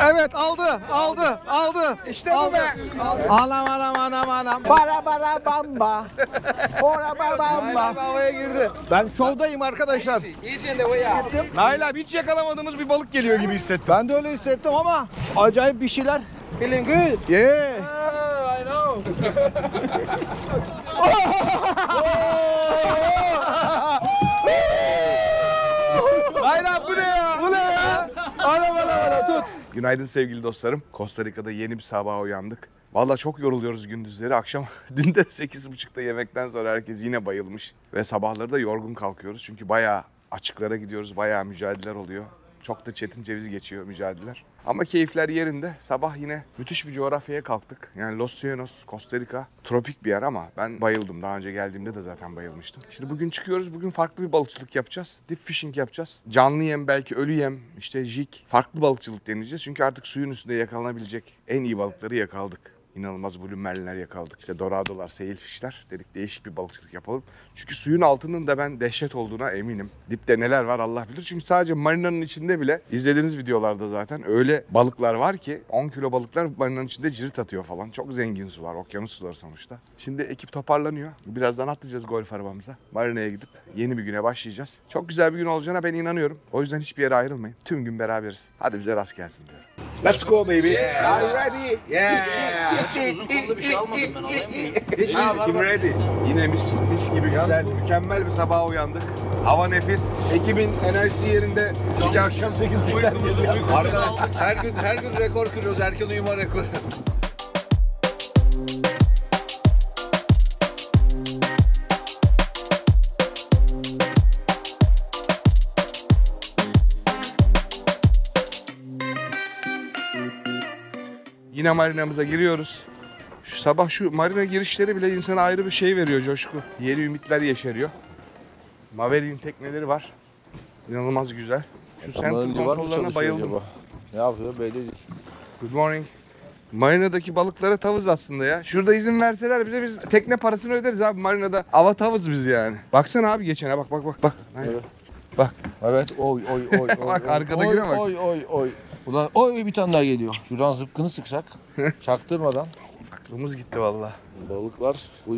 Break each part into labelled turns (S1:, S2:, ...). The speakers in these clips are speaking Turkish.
S1: Evet aldı. İşte bu be. Anam. Para bamba. Para bamba. Havaya girdi. Ben şovdayım arkadaşlar. Nail abi hiç yakalamadığımız bir balık geliyor gibi hissettim. Ben de öyle hissettim ama acayip bir şeyler.
S2: Feeling good?
S1: Yeah.
S2: I know.
S1: Nail abi bu ne ya? Bu ne ya? Ana tut. Günaydın sevgili dostlarım. Costa Rica'da yeni bir sabaha uyandık. Vallahi çok yoruluyoruz gündüzleri. Akşam dün de 8.30'da yemekten sonra herkes yine bayılmış. Ve sabahları da yorgun kalkıyoruz. Çünkü bayağı açıklara gidiyoruz. Bayağı mücadeleler oluyor. Çok da çetin ceviz geçiyor mücadeleler. Ama keyifler yerinde. Sabah yine müthiş bir coğrafyaya kalktık. Yani Los Llanos, Costa Rica. Tropik bir yer ama ben bayıldım. Daha önce geldiğimde de zaten bayılmıştım. Şimdi bugün çıkıyoruz. Bugün farklı bir balıkçılık yapacağız. Deep fishing yapacağız. Canlı yem, belki ölü yem, işte jig. Farklı balıkçılık deneyeceğiz. Çünkü artık suyun üstünde yakalanabilecek en iyi balıkları yakaladık. İnanılmaz blue marlinler yakaladık. İşte doradolar, sailfishler dedik, değişik bir balıkçılık yapalım. Çünkü suyun altının da ben dehşet olduğuna eminim. Dipte neler var Allah bilir. Çünkü sadece marinanın içinde bile izlediğiniz videolarda zaten öyle balıklar var ki 10 kilo balıklar marinanın içinde cirit atıyor falan. Çok zengin sular, okyanus suları sonuçta. Şimdi ekip toparlanıyor. Birazdan atlayacağız golf arabamıza. Marinaya gidip yeni bir güne başlayacağız. Çok güzel bir gün olacağına ben inanıyorum. O yüzden hiçbir yere ayrılmayın. Tüm gün beraberiz. Hadi bize rast gelsin diyorum. Let's go baby.
S3: Yeah.
S1: Are you ready?
S3: Yeah. Uzun kollu bir şey almadım ben, alayım mı?
S1: Ready. Yine mis gibi güzel, mükemmel bir sabaha uyandık. Hava nefis. Ekibin enerjisi yerinde. Çünkü akşam 8.30'da geliyor.
S3: Her gün rekor kırıyoruz. Erken uyuma rekoru.
S1: Yine marinamıza giriyoruz. Sabah şu marina girişleri bile insana ayrı bir şey veriyor, coşku. Yeni ümitler yeşeriyor. Maverick'in tekneleri var. İnanılmaz güzel. Şu Central konsollarına bayıldım.
S3: Acaba? Ne yapıyor belli değil.
S1: Good morning. Marinadaki balıklara tavız aslında ya. Şurada izin verseler bize, biz tekne parasını öderiz abi marinada. Ava tavız biz yani. Baksana abi geçene bak.
S3: Evet.
S1: Bak.
S3: Evet. Oy.
S1: Bak arkadakine bak.
S3: Oy. Ulan bir tane daha geliyor. Şuradan zıpkını sıksak. Çaktırmadan.
S1: Aklımız gitti vallahi.
S3: Balıklar.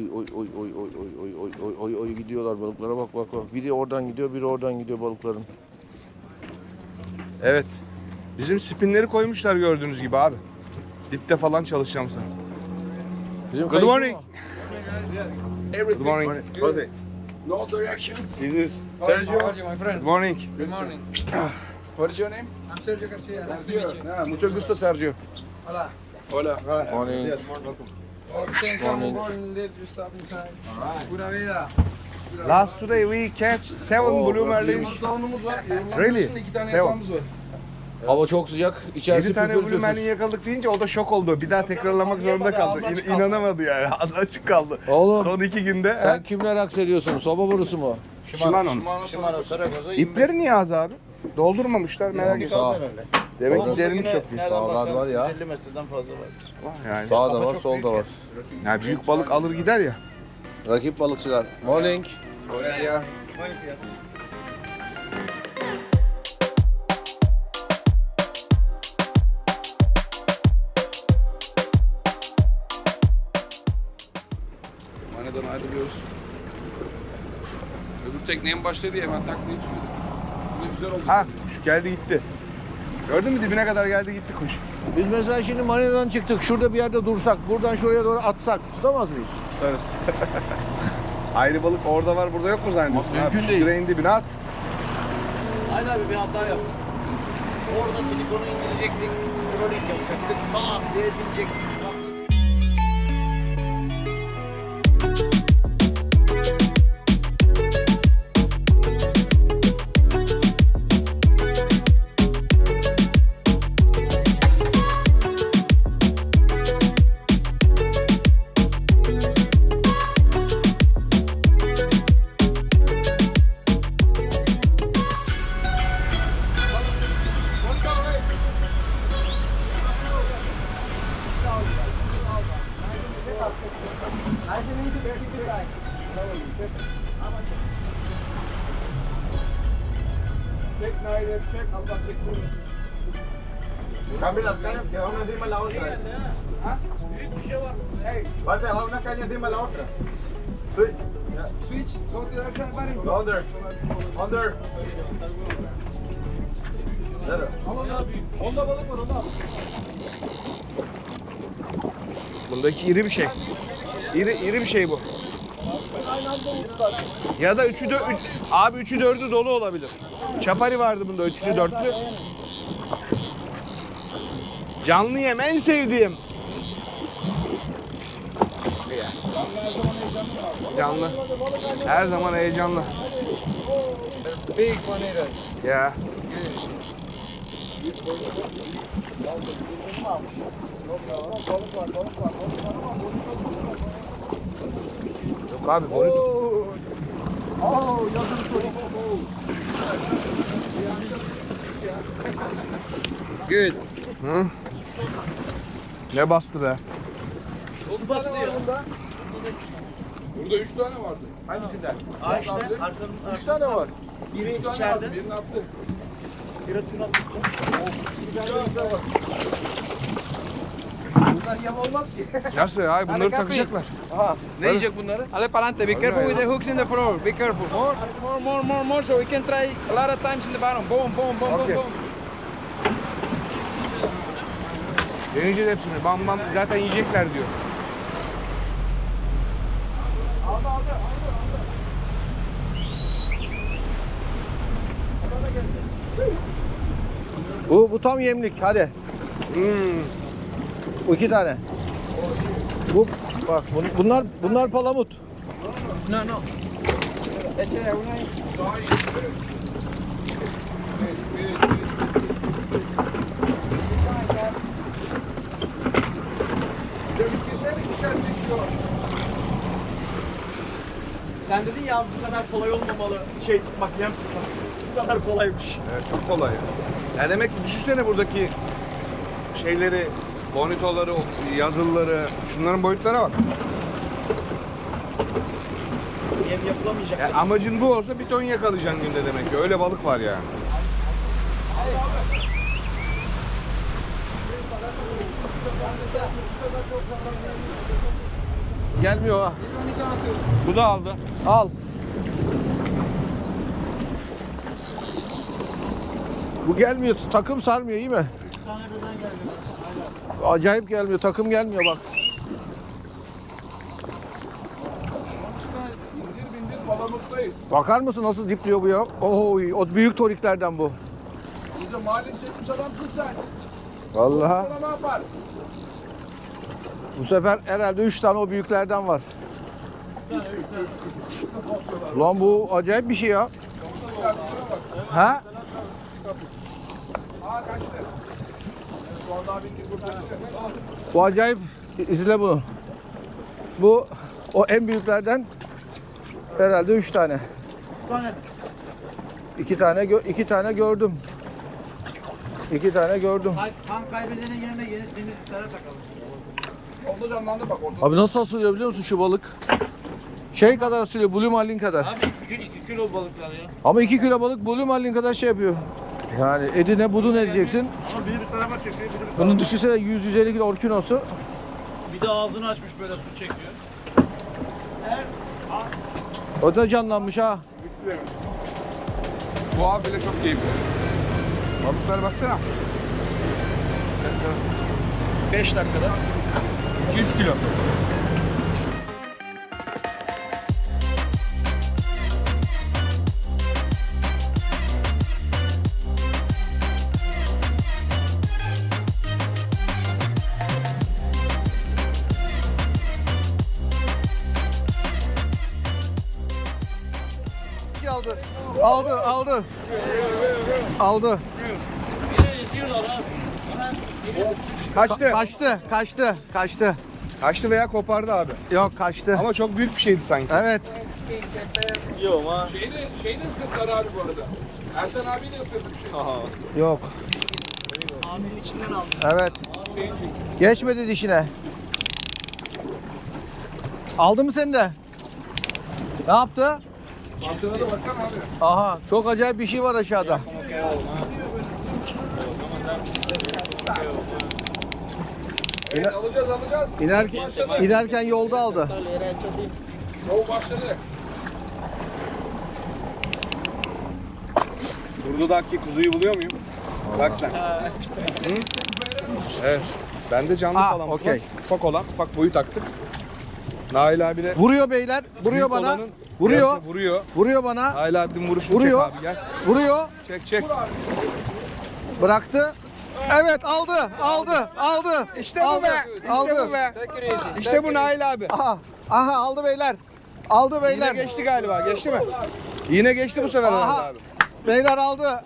S3: Oy gidiyorlar balıklara bak. Biri oradan gidiyor, biri oradan gidiyor balıkların.
S1: Evet. Bizim spinleri koymuşlar gördüğünüz gibi abi. Dipte falan çalışacağım sana. Good morning. Good morning.
S2: No direction.
S1: This is
S2: Sergio, my friend.
S1: Good morning.
S2: Good morning. What is your name? I'm Sergio Garcia. Nice to meet you.
S3: Mucho gusto Sergio.
S2: Hola.
S3: Hola. Morning.
S2: Oh, thank you. I'm born and live. You stop inside. Alright. Pura vida.
S1: Last today we catch 7 blue marlins.
S2: Salonumuz var.
S1: Really?
S2: 2 tane
S1: Seven.
S2: yatağımız var.
S3: Hava çok sıcak. İçerisi
S1: 7 tane blue
S3: püfür.
S1: marlin yakaladık deyince o da şok oldu. Bir daha tekrarlamak zorunda kaldı. İnanamadı yani. Ağzı açık kaldı.
S3: Oğlum.
S1: Son 2 günde.
S3: Sen kimler aksediyorsun? Soba borusu mu?
S1: Shimano. İpleri niye az abi? Doldurmamışlar, merak etme. Demek ki derinlik çok büyük.
S3: Sağlar var ya.
S2: 50 metreden fazla var.
S1: Yani.
S3: Sağda var, solda var.
S1: Yani büyük balık alır gider ya.
S3: Rakip balıkçılar. Morning.
S2: Maneden ayrılıyoruz. Öbür teknenin başladı ya, hemen taklayıp şöyle. Ne güzel oldu.
S1: Ha, kuş geldi gitti. Gördün mü, dibine kadar geldi gitti kuş.
S3: Biz mesela şimdi marinadan çıktık. Şurada bir yerde dursak, buradan şuraya doğru atsak tutamaz mıyız?
S1: Tutarız. Ayrı balık orada var, burada yok mu zannediyorsun?
S3: Mümkün
S1: Şu
S3: değil.
S1: direğin dibine at.
S4: Aynen abi, bir hata yaptık. Orada silikonu indirecektik, kronik yapacaktık, diye binecektik.
S1: Çek Nail'e, çek. Allah çektirmesin.
S5: Cambia las cañas que va una encima de la otra. ¿Ah? Vale, va una caña encima de la otra. Switch. Yeah.
S2: Switch, go to the other side, buddy.
S5: Under. Under. Nerede?
S3: Onda balık var, onda al.
S1: Bundaki iri bir şey. İri bir şey bu. Ya da abi 3'ü 4'ü dolu olabilir. Çapari vardı bunda 3'lü 4'lü. Canlı yem en sevdiğim. Canlı. Her zaman heyecanlı.
S3: Big bonita.
S1: Ya. Yok abi bonito.
S3: Yazılı çocuk.
S2: Good.
S1: Hı? Ne bastı be?
S3: Çok bastı ya.
S2: Burada 3 tane vardı.
S3: Hangisinden?
S4: Aa işte arkanın
S3: 3 tane var.
S4: biri içeride.
S2: Birini attı.
S4: Biri tuna
S3: Bunlar yem olmaz ki.
S1: Nasıl ya? Bunları
S2: kapıyı.
S1: takacaklar.
S3: Aha. Ne yiyecek bunları?
S2: Ale para adelante. Be careful with the hooks in the floor. Be careful. More, so we can try a lot of times in the bottom. Boom, boom, boom,
S1: Okay.
S2: boom, boom.
S1: Deneyeceğiz hepsini. Bam bam zaten yiyecekler diyor.
S3: Bu tam yemlik. Hadi. Bu 2 tane. Bu bak bunlar palamut.
S2: No, no. Échale una ahí.
S4: Sen dedin ya bu kadar kolay olmamalı şey tutmak, yem tutmak. Bu kadar kolaymış.
S1: Evet, çok kolay. Ya demek ki düşünsene buradaki şeyleri, bonitoları, yazılıları, şunların boyutlara bak.
S4: Yem yapılamayacak.
S1: Ya amacın bu olsa bir ton yakalayacaksın günde demek ki. Öyle balık var yani.
S3: Gelmiyor ha.
S1: Bu da aldı.
S3: Al. Bu gelmiyor. Takım sarmıyor, iyi mi? Acayip gelmiyor. Takım gelmiyor bak.
S2: İndir bindir palamuttayız.
S3: Bakar mısın nasıl dipliyor bu ya? Oy, o büyük toriklerden bu.
S2: Bize mahalle çekmiş adamsın sen.
S3: Vallahi.
S2: Sana ne yapar?
S3: Bu sefer herhalde 3 tane o büyüklerden var. Ulan bu acayip bir şey ya. Ha?
S2: Aa kaçtı. Vallahi bindik burada.
S3: Bu acayip. İzle bunu. Bu o en büyüklerden herhalde 3 tane. 2 tane 2 tane gördüm. 2 tane gördüm.
S4: Kan kaybedenin yerine yeni denizlere takalım.
S2: Oldu canlandı bak orada.
S3: Abi nasıl asılıyor biliyor musun şu balık? Şey kadar asılıyor, Blue Marlin kadar.
S4: Abi 2 kilo balıklar ya.
S3: Ama 2 kilo balık Blue Marlin kadar şey yapıyor. Yani edine budun edeceksin.
S4: Ama biri bir tarafa çekiyor, biri bir
S3: Bunun düşünsene 100-150 kilo orkinosu.
S4: Bir de ağzını açmış böyle su çekiyor.
S3: O da canlanmış ha.
S1: Bu abi bile çok keyifli. Balıklara baksana.
S3: 5 dakikada.
S1: 200 kilo.
S3: Aldı. Aldı.
S4: Bir de eziyorlar ha.
S1: Kaçtı.
S3: Kaçtı.
S1: Kaçtı veya kopardı abi.
S3: Yok kaçtı.
S1: Ama çok büyük bir şeydi sanki.
S3: Evet.
S4: Yok ha.
S2: Şeyi de ısırdılar abi bu arada. Ersen abi de ısırdı bir şey.
S3: Yok.
S4: Abinin içinden aldım.
S3: Evet. Geçmedi dişine. Aldı mı seni de? Ne yaptı?
S2: Mantığına da baksana abi.
S3: Aha, çok acayip bir şey var aşağıda.
S2: Alacağız.
S3: İnerken yolda aldı.
S2: Şov başladı.
S1: Urdu'daki kuzuyu buluyor muyum? Bak sen. Evet. Ben de canlı falan.
S3: okey.
S1: Ufak olan, ufak boyu taktık. Nail abi de
S3: Vuruyor beyler. Vuruyor
S1: büyük
S3: bana.
S1: olanın
S3: Vuruyor.
S1: yarısı vuruyor.
S3: Vuruyor bana.
S1: Nail abinin vuruşunu
S3: Vuruyor.
S1: çek abi gel.
S3: Vuruyor.
S1: Çek.
S3: Bıraktı. Evet aldı. Aldı.
S1: İşte bu be. İşte bu be.
S2: Take it easy.
S1: İşte bu Nail abi.
S3: Aha aldı beyler. Aldı
S1: Yine
S3: beyler.
S1: geçti galiba. Geçti mi? Yine geçti bu sefer herhalde
S3: Aha.
S1: abi.
S3: Beyler aldı.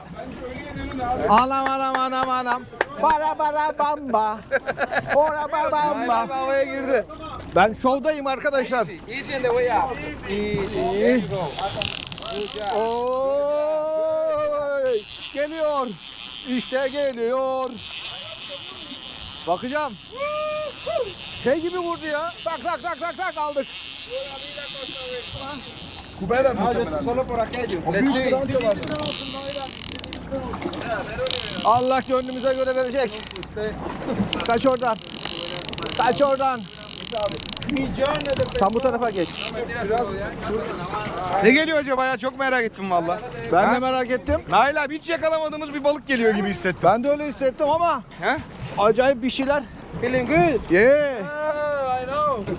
S3: Anam. Para bamba. Para
S1: Nail
S3: bamba.
S1: abi havaya girdi.
S3: Ben şovdayım arkadaşlar.
S2: Easy on the way out. Easy. There you go.
S3: Oy! Geliyor. İşte geliyor. Bakacağım. Şey gibi vurdu ya. Tak aldık.
S2: Solo por aquello. Let's see.
S3: Allah gönlümüze göre verecek. Kaç oradan. Tam bu tarafa geç.
S1: Ne geliyor acaba ya? Çok merak ettim valla.
S3: Ben de merak ettim.
S1: Nail abi hiç yakalamadığımız bir balık geliyor gibi hissettim.
S3: Ben de öyle hissettim ama
S1: He?
S3: acayip bir şeyler.
S2: Feeling good?
S3: Yeah.
S2: Oh, I know.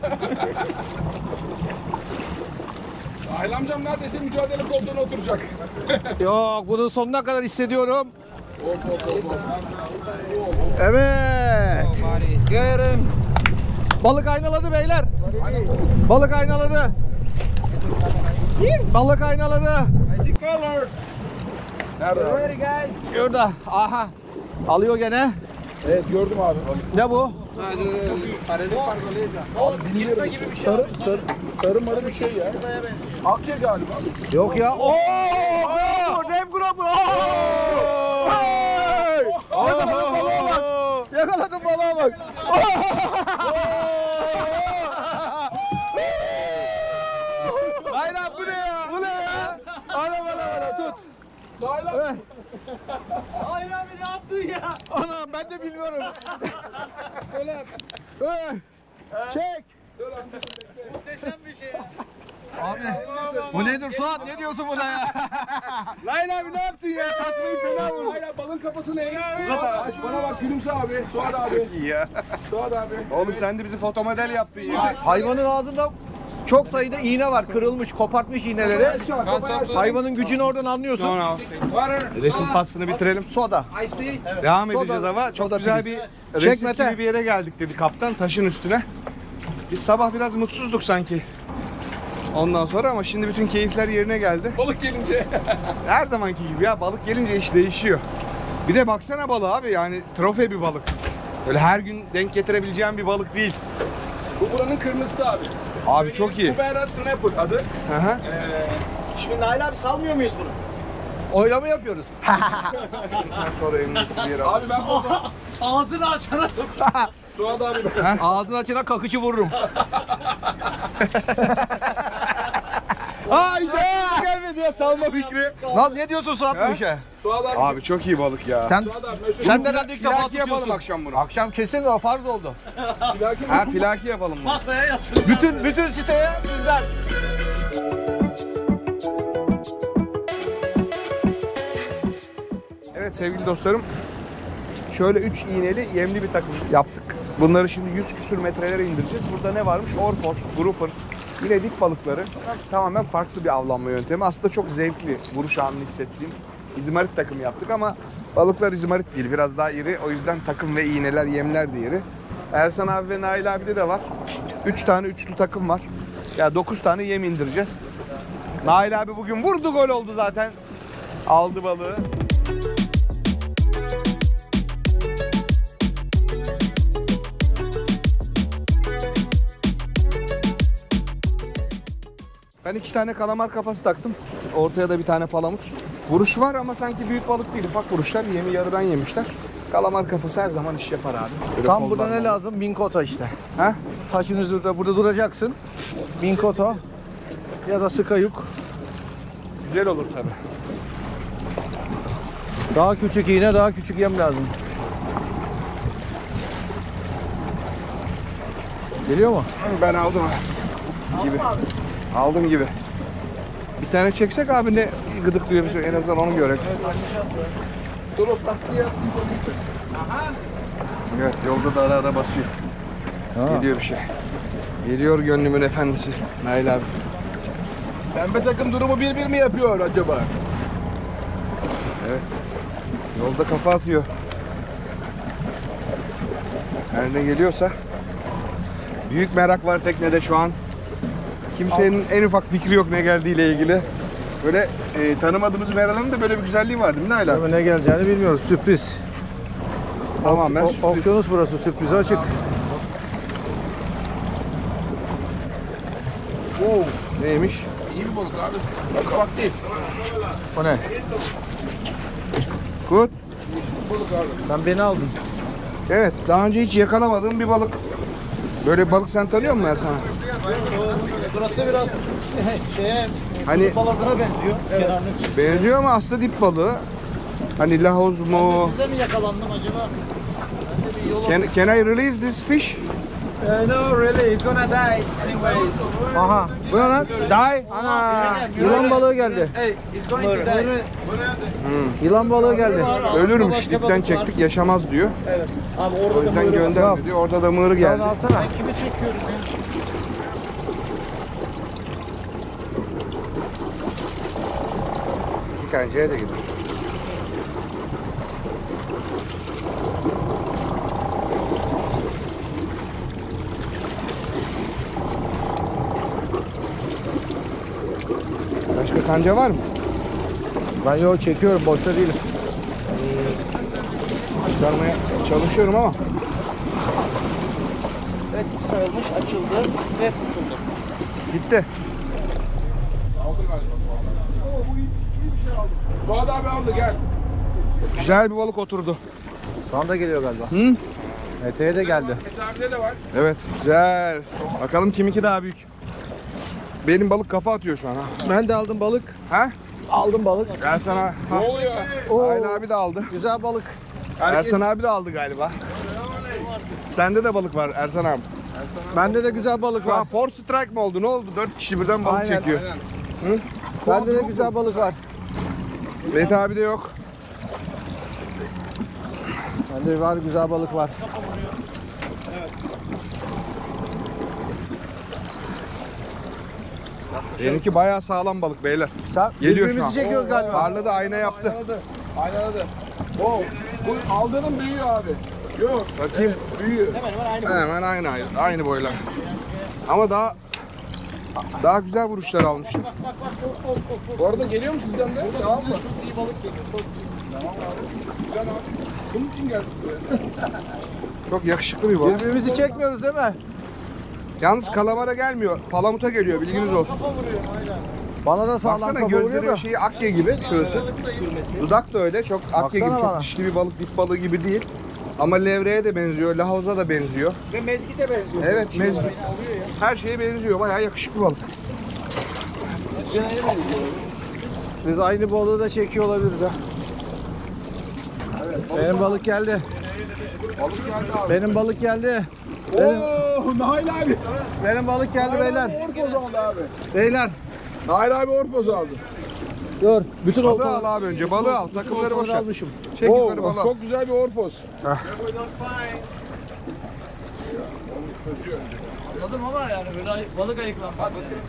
S6: Nail amcam neredeyse mücadele koltuğuna oturacak.
S3: Yok bunun sonuna kadar hissediyorum. Evet.
S2: Get him.
S3: Balık aynaladı beyler. Balık aynaladı.
S2: I see color. Nerede? Ready guys?
S3: Şurada. Aha. Alıyor gene.
S6: Evet gördüm abi.
S3: Ne bu?
S2: Parece pargoleza.
S6: Sarı marı bir şey ya. Akçe galiba.
S3: Yok ya. Oo! Dev grubu. Hey! Yakaladım balığa bak.
S1: Nail abi bu ne ya?
S3: Bu ne ya? Ana tut. Evet.
S4: Hayır abi ne yaptın ya?
S3: Anam ben de bilmiyorum. Çek.
S4: Muhteşem bir şey ya.
S3: Abi bu nedir Suat? Ne diyorsun buna ya?
S1: Nail abi ne yaptın ya? Tasmayı fena vurdun.
S6: Hala balın kafasını eğ. Uzat abi. Bana bak gülümse abi. Suat abi.
S1: İyi ya.
S6: Suat abi.
S1: Oğlum sen de bizi fotomodel yaptın ya.
S3: Hayvanın ağzında çok sayıda iğne var. Kırılmış, kopartmış iğneleri. Hayvanın gücünü oradan anlıyorsun.
S1: Sonra
S2: Water.
S1: resim faslını bitirelim.
S3: Soda.
S2: Iced tea.
S1: Devam edeceğiz ama çok güzel bir resim
S3: Mete.
S1: gibi bir yere geldik dedi kaptan taşın üstüne. Biz sabah biraz mutsuzduk sanki. Ondan sonra ama şimdi bütün keyifler yerine geldi.
S6: Balık gelince.
S1: Her zamanki gibi ya balık gelince iş değişiyor. Bir de baksana balığa abi yani trofe bir balık. Böyle her gün denk getirebileceğim bir balık değil.
S6: Bu buranın kırmızısı abi.
S1: Abi çok iyi.
S6: Kubera Snapper adı.
S1: Hı hı.
S5: Şimdi Nail abi salmıyor muyuz bunu?
S3: Oylama yapıyoruz.
S1: Sen sonra emniyetli bir yere al.
S6: Abi ben burada
S4: Ağzını açana.
S6: Suat abi.
S3: Ağzını açana kakıcı vururum.
S1: Aa hiç gelmedi ya salma fikri.
S3: Lan ne diyorsun Suat bu işe?
S6: Suat abi.
S1: Abi çok iyi balık ya.
S3: Sen
S6: Suat abi. Mesela
S3: sen neden ilk defa
S1: Plaki yapalım
S3: tutuyorsun?
S1: akşam bunu.
S3: Akşam kesin o farz oldu.
S1: Ha plaki yapalım bunu.
S4: Masaya yatıracağım.
S3: Bütün siteye bizden.
S1: Evet sevgili dostlarım. Şöyle 3 iğneli yemli bir takım yaptık. Bunları şimdi 100 küsür metrelere indireceğiz. Burada ne varmış? Orpos, grouper, yine dik balıkları. Tamamen farklı bir avlanma yöntemi. Aslında çok zevkli vuruş anını hissettiğim izmarit takımı yaptık ama balıklar izmarit değil. Biraz daha iri. O yüzden takım ve iğneler, yemler de iri. Ersan abi ve Nail abi de var. 3 tane üçlü takım var. Ya 9 tane yem indireceğiz. Nail abi bugün vurdu, gol oldu zaten. Aldı balığı. Ben 2 tane kalamar kafası taktım. Ortaya da bir tane palamut. Vuruş var ama sanki büyük balık değil. Ufak vuruşlar. Yemi yarıdan yemişler. Kalamar kafası her zaman iş yapar abi. Böyle
S3: Tam burada
S1: kollar
S3: ne
S1: var.
S3: lazım? Binkoto işte.
S1: Ha?
S3: Taşın üzerinde burada duracaksın. Binkoto ya da sıkayuk.
S1: Güzel olur tabii.
S3: Daha küçük iğne, daha küçük yem lazım. Geliyor mu?
S1: Ben aldım abi. Gibi. Aldım gibi. Bir tane çeksek abi ne gıdıklıyor bizi en azından onu görelim. Evet yolda da ara ara basıyor.
S3: Ha.
S1: Geliyor bir şey. Geliyor gönlümün efendisi Nail abi.
S6: Pembe takım durumu 1-1 mi yapıyor acaba?
S1: Evet. Yolda kafa atıyor. Her ne geliyorsa. Büyük merak var teknede şu an. Kimsenin en ufak fikri yok ne geldiğiyle ilgili. Böyle tanımadığımız meraların da böyle bir güzelliği var değil mi Nail abi?
S3: Tabii ne geleceğini bilmiyoruz. Sürpriz.
S1: Tamamen sürpriz.
S3: Okyanus burası. Sürprize açık.
S1: Oo, neymiş?
S6: İyi bir balık abi. Ufak değil.
S3: O ne?
S1: Good.
S6: Balık abi.
S3: Sen beni aldın.
S1: Evet, daha önce hiç yakalamadığım bir balık. Böyle bir balık sen tanıyor musun Ersan?
S4: Suratı biraz şeye
S1: Hani
S4: palazına benziyor. Kenarını çiz.
S1: benziyor ama aslında dip balığı. Hani lahoz mu?
S4: Size mi yakalandım acaba?
S1: Can I release this fish?
S2: No, really, he's gonna die anyways.
S3: Aha. Bu ne lan? Die. Ana. Yılan balığı geldi.
S2: Hey, he's going to die.
S3: Yılan balığı geldi.
S1: Ölürmüş, dipten çektik, yaşamaz diyor.
S4: Abi
S1: O
S4: orada da
S1: yüzden
S4: mığırı var.
S1: gönderme diyor. Orada da mığırı geldi.
S3: Sen alsana.
S4: Kimi çekiyorum ya?
S1: İki kancaya da gidiyor. Başka kanca var mı?
S3: Ben yol çekiyorum. Boşta değilim.
S1: Çıkarmaya çalışıyorum ama.
S4: Evet sarılmış, açıldı ve tutuldu.
S1: Gitti.
S6: Aldı galiba. Fuat abi aldı gel.
S1: Güzel bir balık oturdu.
S3: Şu anda geliyor galiba.
S1: Hı?
S3: Eteğe de geldi.
S6: Mesafede de var.
S1: Evet, güzel. Bakalım kiminki daha büyük. Benim balık kafa atıyor şu an ha.
S3: Ben de aldım balık.
S1: Ha?
S3: Aldım balık.
S1: Ersan abi.
S6: Ne oluyor?
S1: Ayla abi de aldı.
S3: Güzel balık.
S1: Ersan abi de aldı galiba. Sende de balık var Ersan abi.
S3: Bende de güzel balık
S1: Şu an
S3: var.
S1: force strike mi oldu? Ne oldu? 4 kişi birden balık
S3: Aynen.
S1: çekiyor.
S3: Bende de güzel balık var.
S1: Mete abi de yok.
S3: Bende var güzel balık var.
S1: Benimki bayağı sağlam balık beyler.
S3: Sen
S1: Geliyor şu an.
S3: birbirimizi çekiyoruz galiba.
S1: Parladı, ayna yaptı.
S6: Aynadı. Oh, bu aldığının büyüyor abi. Yok.
S1: Bakayım.
S6: Büyüyor.
S1: Hemen aynı boylar. Ama daha güzel vuruşlar almıştım.
S6: Bu arada geliyor mu sizden de? Tamam mı? Çok iyi balık geliyor. Çok Tamam abi. Güzel abi. Bunun için geldik buraya.
S1: Çok yakışıklı bir balık.
S3: Birbirimizi çekmiyoruz değil mi?
S1: Yalnız kalamara gelmiyor. Palamuta geliyor, bilginiz olsun.
S3: Bana da sağlam
S1: Baksana
S3: kafa vuruyor
S1: gözleri
S3: da.
S1: şeyi akya gibi şurası. Dudak da öyle, çok akya gibi,
S3: Baksana
S1: çok
S3: bana.
S1: dişli bir balık, dip balığı gibi değil. Ama levreye de benziyor, lahoza da benziyor.
S4: Ve mezgite benziyor.
S1: Evet, mezgit. Her şeye benziyor, bayağı yakışıklı balık.
S3: Biz aynı balığı da çekiyor olabiliriz ha. Benim balık geldi.
S6: Balık geldi abi.
S3: Benim balık geldi.
S6: Ooo Nail abi.
S3: Benim balık geldi beyler.
S6: Orfoz aldı abi.
S3: Beyler.
S6: Nail abi orfoz aldı.
S3: Dur. Bütün
S1: Balığı
S3: oltaları
S1: al abi önce, balığı al. Takımları boş ver.
S3: almışım.
S1: Çek yukarı balığı al.
S6: Çok güzel bir orfoz.
S4: Anladım ama yani böyle balık ayıklanmaz.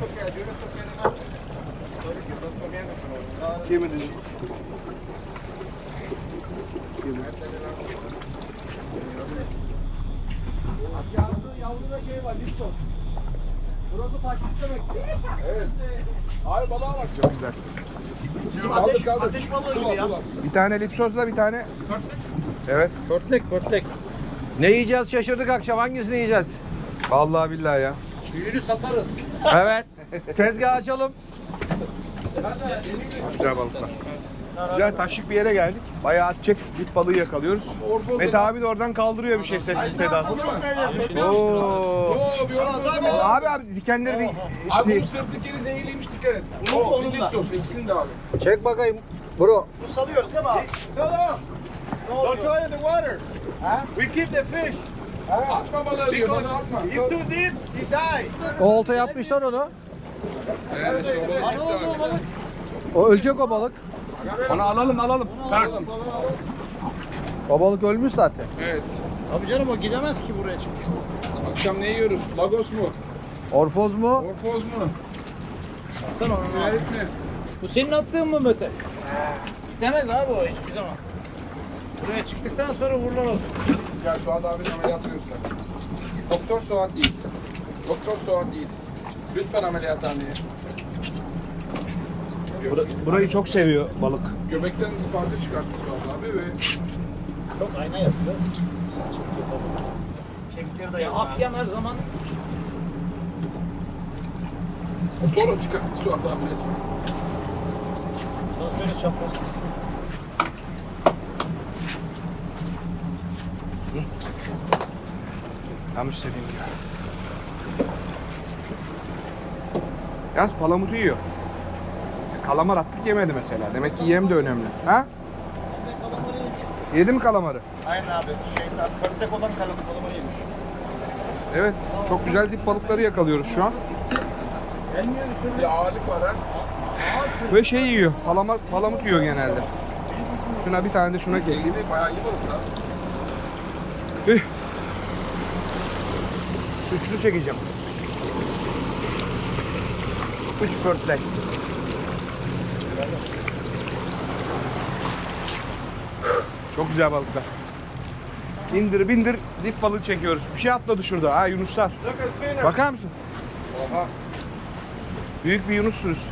S6: Evet. Abi balığa bak.
S1: Çok güzel.
S6: Kaldır kaldır.
S4: Ateş balığı gibi ya.
S1: Bir tane lipsozla bir tane... Evet.
S4: Pörtlek.
S3: Ne yiyeceğiz şaşırdık akşam. Hangisini yiyeceğiz?
S1: Vallahi billahi ya.
S4: Büyüğünü satarız.
S3: Evet. Tezgah açalım.
S1: Güzel balıklar. Güzel taşlık bir yere geldik. Bayağı atacak dip balığı yakalıyoruz. Mete abi de oradan kaldırıyor bir şey sessiz sedasız. Oo.
S6: Oo bir orfoz.
S1: Abi dikenleri de...
S6: Abi bu sırt dikeni zehirliymiş dikkat et. O bir sos ikisini de abi.
S3: Çek bakayım. Bro.
S4: Bu salıyoruz değil mi abi?
S5: Don't throw it in the water. We keep the fish.
S6: Atma balığı diyor, balığı atma.
S5: If too deep, he die.
S3: O oltaya atmışlar onu.
S6: Evet, şey balık
S4: Hani oldu o balık?
S3: O ölecek o balık.
S1: Onu alalım.
S3: O balık ölmüş zaten.
S6: Evet.
S4: Tabii canım o gidemez ki buraya çünkü.
S6: Akşam ne yiyoruz? Lagos mu?
S3: Orfoz mu?
S6: Orpoz mu?
S4: Baksana onu.
S6: Sinerit mi?
S4: Bu senin attığın mı Mete? Gidemez abi o hiçbir zaman. Buraya çıktıktan sonra vururlar olsun.
S6: Gel Suat abinin ameliyatını göster. Doktor Suat Yiğit. Doktor Suat Yiğit. Lütfen ameliyathaneye.
S1: Burayı çok seviyor balık.
S6: Göbekten bir parça çıkarttı Suat abi ve
S4: Çok ayna yapıyor. Kemikleri de Akyam her zaman
S6: Toro çıkarttı Suat abi resmen.
S4: şöyle çapraz.
S1: Tam istediğim gibi. Yalnız palamutu yiyor. Kalamar attık yemedi mesela. Demek ki yem de önemli. Ha? Yedi mi kalamarı?
S5: Aynen abi. Köpek olan kalamarı yemiş.
S1: Evet. Çok güzel dip balıkları yakalıyoruz şu an.
S6: Bir ağırlık var ha.
S1: Ve şey yiyor. Palamut yiyor genelde. Şuna bir tane de şuna keseyim.
S6: Kesimi bayağı iyi balık lan.
S1: Üçlü çekeceğim. 3 pörtlek. Çok güzel balıklar. İndir bindir dip balığı çekiyoruz. Bir şey atladı şurada. Ha yunuslar. Bakar mısın? Oha. Büyük bir yunus sürüsü.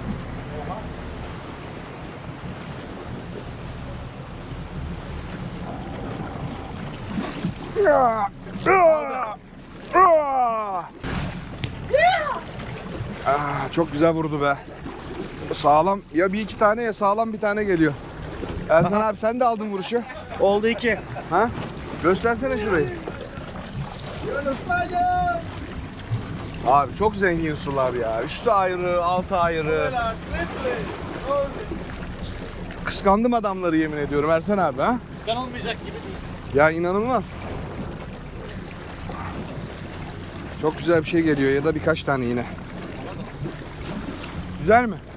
S1: Çok güzel vurdu be. Sağlam ya bir iki tane ya sağlam bir tane geliyor. Erkan abi sen de aldın vuruşu.
S5: Oldu 2.
S1: Ha? Göstersene şurayı. Abi çok zengin sular ya. Üstü ayrı, altı ayrı. Kıskandım adamları yemin ediyorum Ersan abi ha.
S4: Kıskanılmayacak gibi değil.
S1: Ya inanılmaz. Çok güzel bir şey geliyor ya da birkaç tane yine. Güzel mi?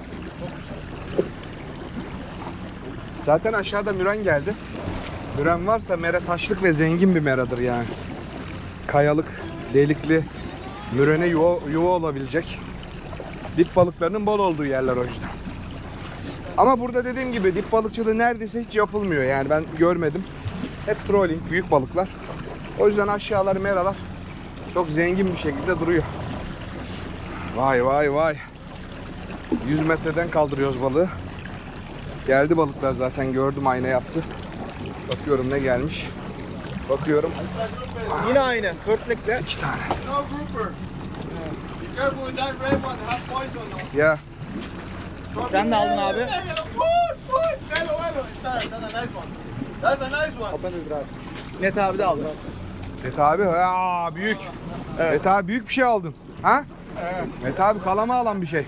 S1: Zaten aşağıda müren geldi. Müren varsa mera taşlık ve zengin bir meradır yani. Kayalık, delikli, mürene yuva olabilecek. Dip balıklarının bol olduğu yerler o yüzden. Ama burada dediğim gibi dip balıkçılığı neredeyse hiç yapılmıyor yani ben görmedim. Hep trolling, büyük balıklar. O yüzden aşağılar, meralar çok zengin bir şekilde duruyor. Vay vay vay. 100 metreden kaldırıyoruz balığı. Geldi balıklar zaten gördüm ayna yaptı. Bakıyorum ne gelmiş. Bakıyorum.
S5: Yine aynı. Pörtlekle.
S1: 2 tane.
S5: No grouper. Be careful with that red one. Have poison on.
S1: Ya
S4: Sen de aldın abi.
S5: Velo. That's a nice one. That's a nice one.
S4: Net abi de aldı.
S1: Mete abi ya büyük. Evet. Mete abi büyük bir şey aldın. Ha? Evet. Mete abi kalama alan bir şey.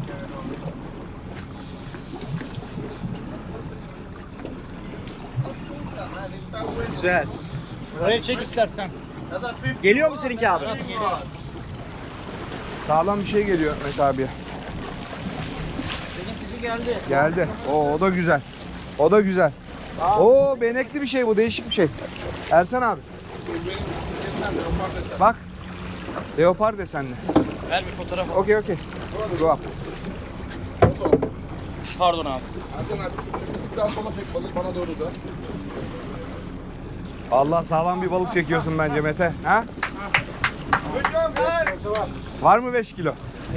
S4: Güzel. Oraya çek istersen.
S5: That's a 50.
S4: Geliyor mu seninki abi?
S1: Sağlam bir şey geliyor Mete abiye.
S4: Benimkisi geldi.
S1: Geldi. O da güzel. O da güzel. Oo benekli bir şey bu. Değişik bir şey. Ersan abi. Bak. Leopar desenli.
S4: Ver bir fotoğraf.
S1: Okey. Go up.
S4: Pardon abi.
S6: Hasan abi bir daha sola çek balık bana doğru da.
S1: Allah sağlam bir balık çekiyorsun bence Mete. Ha?
S5: Good job, guys.
S1: Var mı 5 kilo?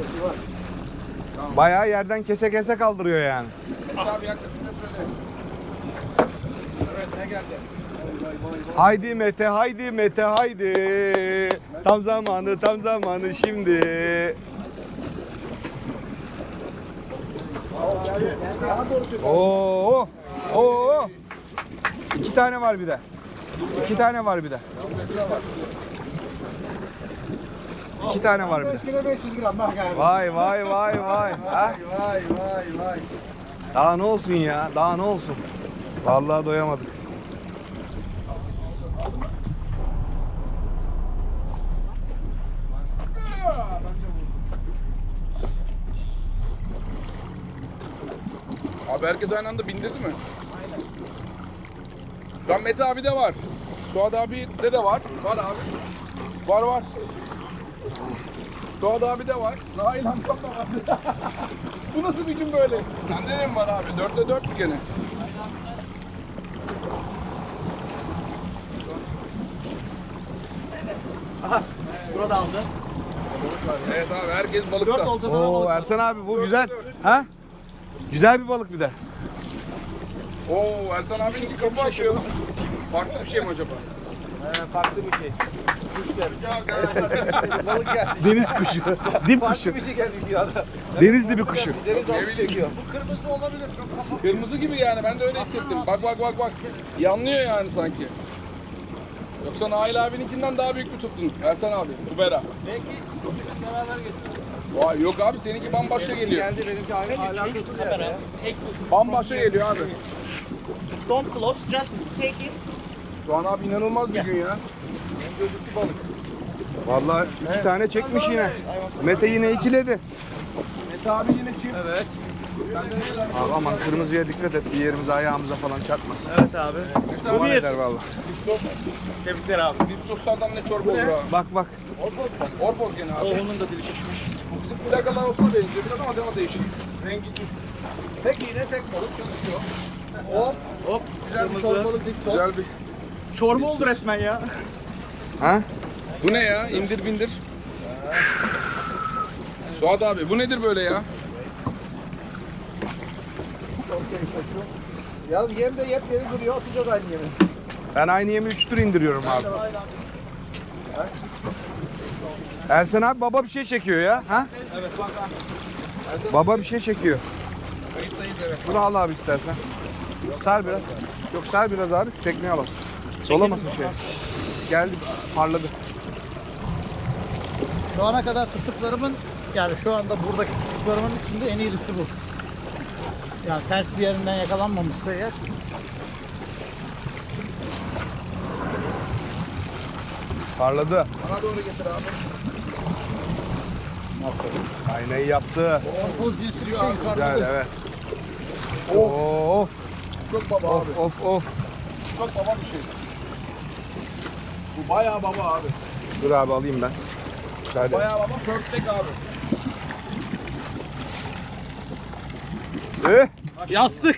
S1: Bayağı yerden kese kese kaldırıyor yani.
S6: Abi yaklaşınca söyle. Evet ne geldi?
S1: Haydi Mete, haydi Mete, haydi. Tam zamanı şimdi. Oo, oo. 2 tane var bir de. 2 tane var bir de. 2 tane var bir de.
S5: 5 kilo 500 gram. Bak abi.
S1: Vay. Ha?
S5: Vay.
S1: Daha ne olsun ya? Daha ne olsun? Vallahi doyamadık.
S6: abi? Herkes aynı anda bindirdi mi? Aynen. Şu an Mete abi de var. Suat abi de var. Var abi. Var. Suat abi de var. Nail amcam da var. Bu nasıl bir gün böyle? Sende de mi var abi? 4'te 4 mü gene?
S4: Burada aldı.
S6: Evet abi herkes balıkta.
S1: Oo Ersen abi bu güzel. Ha? Güzel bir balık bir de.
S6: Oo Ersan abininki kafa atıyor. Farklı bir şey mi acaba?
S3: Farklı bir şey. Kuş geldi. Balık geldi.
S1: Deniz kuşu. Dip kuşu.
S3: Farklı bir şey geldi ya.
S1: Deniz dibi kuşu.
S3: Deniz altı çekiyor.
S4: Kırmızı olabilir.
S6: Kırmızı gibi yani ben de öyle hissettim. Bak. Yanlıyor yani sanki. Yoksa Nail abininkinden daha büyük bir tuttun Ersan abi. Kubera.
S4: Belki beraber getiriyor.
S6: Vay yok abi seninki bambaşka geliyor.
S3: Geldi benimki alakasız yani ya.
S6: Bambaşka geliyor abi.
S4: Don't close, just take it.
S6: Şu an abi inanılmaz bir gün ya.
S1: Vallahi 2 tane çekmiş yine. Mete yine ikiledi.
S6: Mete abi yine çift.
S3: Evet.
S1: Abi aman kırmızıya dikkat et. Bir yerimize ayağımıza falan çarpmasın.
S3: Evet abi.
S1: Aman eder valla.
S6: Dip sos.
S3: Tebrikler abi.
S6: Dip soslardan ne çorba olur abi.
S1: Bak.
S6: Orpoz gene abi.
S3: Onun da dili şişmiş.
S6: Bizim plakalar olsun benziyor biraz ama değişik. Rengi düz.
S3: Tek iğne tek balık çalışıyor. Hop. Güzel bir çorbalık dik sos.
S6: Güzel bir.
S4: Çorba oldu resmen ya.
S1: Ha?
S6: Bu ne ya? İndir bindir. Suat abi bu nedir böyle ya?
S3: Ya yem de yepyeni duruyor. Atacağız aynı yemi.
S1: Ben aynı yemi 3 tur indiriyorum abi. Ersen abi baba bir şey çekiyor ya. Ha?
S3: Evet bak.
S1: Baba bir şey çekiyor.
S6: Kayıttayız evet.
S1: Bunu al abi istersen. Sar biraz. Yok sar biraz abi. Çekmeye bak. Solamasın şey. Geldi parladı.
S4: Şu ana kadar tuttuklarımın, yani şu anda buradaki tuttuklarımın içinde en iyisi bu. Yani ters bir yerinden yakalanmamışsa eğer.
S1: Parladı.
S6: Bana doğru getir abi.
S4: Nasıl?
S1: Aynayı yaptı.
S4: Orpoz cinsi bir şey
S1: Güzel
S4: yukarıda.
S1: evet. Of
S6: Çok baba abi.
S1: of.
S6: Çok baba bir şey. Bu bayağı baba abi.
S1: Dur abi alayım ben. Hadi.
S6: Bayağı baba pörtlek abi.
S4: Yastık.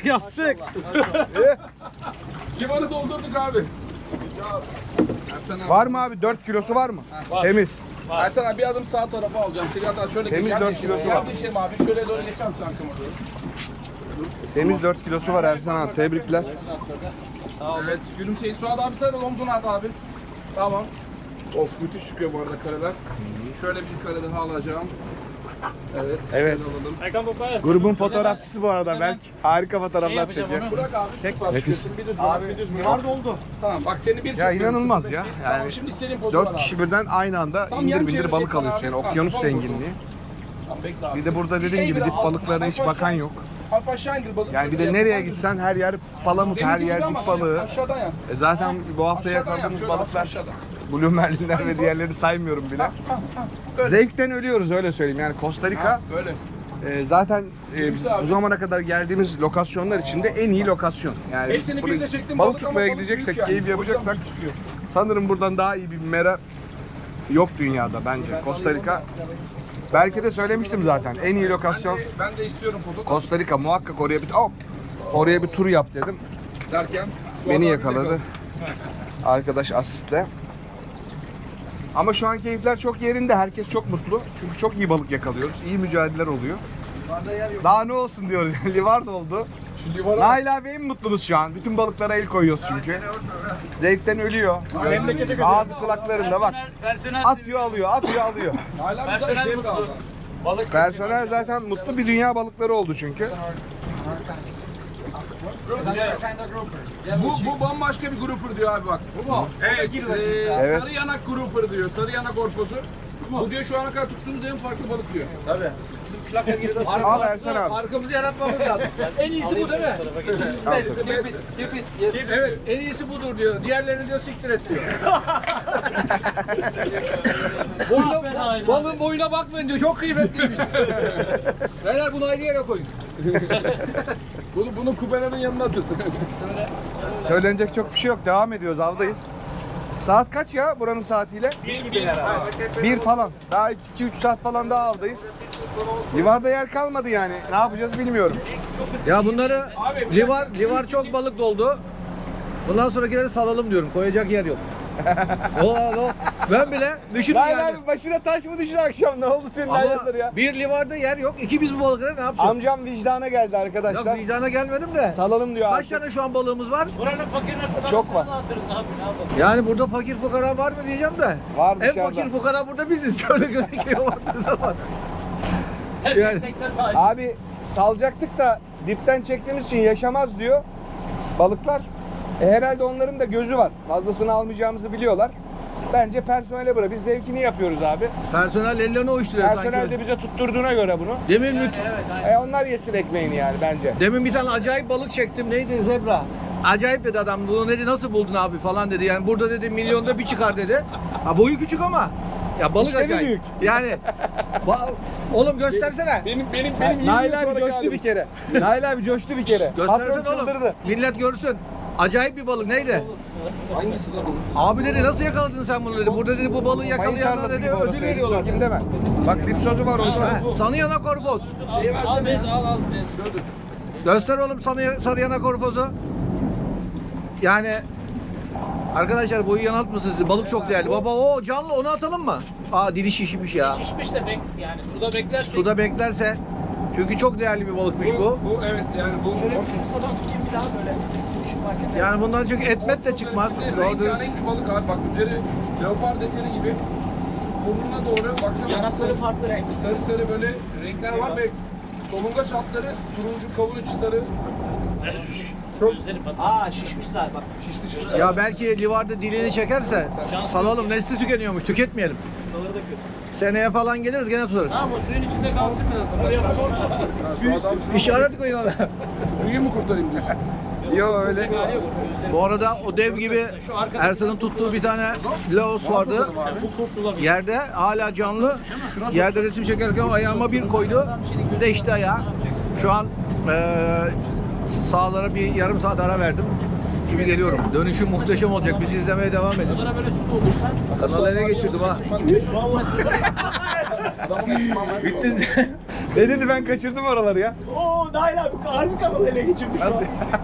S6: Limanı doldurduk abi. Ersan abi.
S1: Var mı abi? 4 kilosu var mı? Temiz.
S6: Ersan abi bir adım sağ tarafa alacağım. Sigara şöyle
S1: Temiz
S6: yer
S1: 4
S6: değişelim.
S1: kilosu
S6: Yer
S1: var.
S6: değişelim abi. Şöyle doğru geçeceğim arkama doğru.
S1: Temiz 4 kilosu var Ersan abi. Tebrikler.
S6: Evet. Gülümseyin. Suat abi sarıl omzuna at abi. Tamam. Of müthiş çıkıyor bu arada kareler. Şöyle bir kare daha alacağım. Evet.
S1: Evet.
S6: Şöyle alalım.
S1: Grubun fotoğrafçısı bu arada Berk. Harika fotoğraflar çekiyor.
S6: Bırak abi. Tek
S1: Nefis.
S6: Bir düz abi. Bir düz mü?
S3: Var doldu.
S6: Tamam bak seni bir
S1: Ya
S6: çekiyorum.
S1: inanılmaz ya.
S6: Tamam
S1: Yani
S6: şimdi istediğin pozu var
S1: 4
S6: abi.
S1: kişi birden aynı anda
S6: Tam yan
S1: indir bindir balık
S6: çevireceksin
S1: alıyorsun.
S6: abi.
S1: Yani
S6: Tamam,
S1: okyanus
S6: tamam,
S1: zenginliği.
S6: Tamam bekle abi.
S1: Bir de burada dediğim gibi dip balıklarına hiç bakan yok.
S6: Hafif aşağı indir balık.
S1: Yani bir de nereye gitsen her yer palamut, her yer dip balığı.
S6: Aşağıdan yap.
S1: Zaten bu hafta
S6: Aşağıdan yap.
S1: yakaladığımız
S6: Şöyle hafif
S1: balıklar
S6: aşağıdan.
S1: Blue Merlinler ve diğerlerini saymıyorum bile. Zevkten ölüyoruz öyle söyleyeyim. Yani Costa Rica
S6: Böyle.
S1: zaten
S6: Güzel abi.
S1: bu zamana kadar geldiğimiz lokasyonlar içinde en iyi lokasyon. Yani
S6: Hepsini
S1: buraya
S6: bir de çektim.
S1: balık tutmaya gideceksek, keyif yapacaksak sanırım buradan daha iyi bir mera yok dünyada bence. Costa Rica. Belki de söylemiştim zaten. En iyi lokasyon
S6: Ben de istiyorum foto
S1: Costa Rica. Muhakkak oraya bir tur yap dedim.
S6: derken.
S1: Beni yakaladı. Arkadaş asistle. Ama şu an keyifler çok yerinde. Herkes çok mutlu. Çünkü çok iyi balık yakalıyoruz. İyi mücadeleler oluyor. Daha ne olsun diyoruz. Livar oldu. Nail abi en mutlumuz şu an. Bütün balıklara el koyuyoruz çünkü. Zevkten ölüyor. Ağzı kulaklarında bak. Atıyor alıyor, atıyor alıyor.
S6: Hala bir zevk aldı.
S1: Personel zaten mutlu. Bir dünya balıkları oldu çünkü.
S6: Bu bambaşka bir grouper diyor abi bak. Bu mu? Evet.
S1: Evet.
S6: Sarı yanak grouper diyor. Sarı yanak orpozu. Bu diyor şu ana kadar tuttuğumuz en farklı balık diyor. Tabii.
S1: Al Ersen abi.
S3: Arkamızı yaratmamız lazım. En iyisi bu değil mi?
S6: Evet.
S3: En iyisi budur diyor. Diğerlerini diyor siktir et diyor. Balığın boyuna bakmayın diyor. Çok kıymetliymiş. Beyler bunu ayrı yere koyun.
S6: Bunu Kubena'nın yanına atın.
S1: Söylenecek çok bir şey yok. Devam ediyoruz, avdayız. Saat kaç ya buranın saatiyle? 1 falan. Daha 2-3 saat falan daha avdayız. Livarda yer kalmadı yani. Ne yapacağız bilmiyorum.
S3: Ya bunları livar çok balık doldu. Bundan sonrakileri salalım diyorum. Koyacak yer yok. Ben bile düşündüm
S1: Nail
S3: yani.
S1: abi başına taş mı düştü akşam? Ne oldu senin
S3: Ama
S1: hayırdır ya?
S3: bir livarda yer yok. İki biz bu balıkları ne yapacağız?
S1: Amcam vicdana geldi
S3: Yok
S1: arkadaşlar.
S3: vicdana gelmedim de.
S1: Salalım diyor
S3: Kaç
S1: abi.
S3: tane şu an balığımız var?
S4: Buranın fakirine fotoğrafını
S1: Çok var.
S4: da atarız abi, ne yapalım?
S3: Yani burada fakir fukara var mı diyeceğim de.
S1: Var
S3: En
S1: dışarıda.
S3: fakir fukara burada biziz. Öyle gözüküyor baktığı zaman.
S4: Herkes
S3: Yani-
S4: tekne sahibi.
S1: Abi salacaktık da dipten çektiğimiz için yaşamaz diyor balıklar. Herhalde onların da gözü var. Fazlasını almayacağımızı biliyorlar. Bence personele bırak. Biz zevkini yapıyoruz abi.
S3: Personel ellerini uyuşturuyor
S1: Personel
S3: sanki.
S1: de bize tutturduğuna göre bunu. Onlar yesin ekmeğini yani bence.
S3: Demin bir tane acayip balık çektim. Neydi? Zebra. Acayip dedi adam. Bunu dedi nasıl buldun abi falan dedi. Yani burada dedi milyonda bir çıkar dedi. Ha boyu küçük ama. Ya balık
S1: İşte mi
S3: acayip.
S1: büyük?
S3: Yani oğlum göstersene.
S6: Benim
S1: Nail abi coştu bir kere. Nail abi coştu bir kere. Patron
S3: Göstersene oğlum.
S1: çıldırdı.
S3: Millet görsün. Acayip bir balık. Neydi?
S6: Hangisi lan bu?
S3: Abi dedi nasıl yakaladın sen bunu dedi. Burada dedi bu balığı
S1: Mayın
S3: yakalayanlar
S1: tarlası
S3: dedi
S1: gibi orası.
S3: ödül veriyorlar.
S1: Kim deme. Bak dipsozu var o zaman.
S3: Sanıyana korfoz.
S4: Al bez, al bez.
S3: Göster oğlum sarıyana korfozu. Yani arkadaşlar boyu yanıltmışsınız. Balık çok değerli. Baba o canlı onu atalım mı? Aa dili şişmiş ya.
S4: Şişmiş de yani suda beklersek.
S3: Suda beklerse. Çünkü çok değerli bir balıkmış bu.
S6: Bu evet yani bu.
S3: Yani bundan çünkü etmet de çıkmaz. Doğru dürüst.
S6: Rengarenk bir balık abi bak üzeri leopar deseni gibi. Şu burnuna doğru baksana. Yanakları farklı renk. Sarı sarı böyle renkler var ve solungaç hatları turuncu kavun içi sarı.
S4: Gözleri patlar.
S6: Şişli.
S3: Ya belki livarda dilini çekerse salalım. Nesli tükeniyormuş. Tüketmeyelim. Seneye falan geliriz gene tutarız.
S4: Tamam o suyun içinde kalsın biraz.
S3: İşaret koyun ona.
S6: Büyüğü mü kurtarayım diyorsun?
S1: Yok öyle.
S3: Bu arada o dev gibi Ersan'ın tuttuğu bir tane laos vardı. Yerde hala canlı. Yerde resim çekerken ayağıma bir koydu. Değişti ayağı. Şu an sağlara bir yarım saat ara verdim. Şimdi geliyorum. Dönüşüm muhteşem olacak. Bizi izlemeye devam edin.
S4: Bunlara böyle su doldursan.
S3: Kanalı ele geçirdim ha.
S1: Bitti. Ne dedi ben kaçırdım oraları ya.
S5: Oo Nail abi harbi kanalı ele geçirdik.
S1: Nasıl?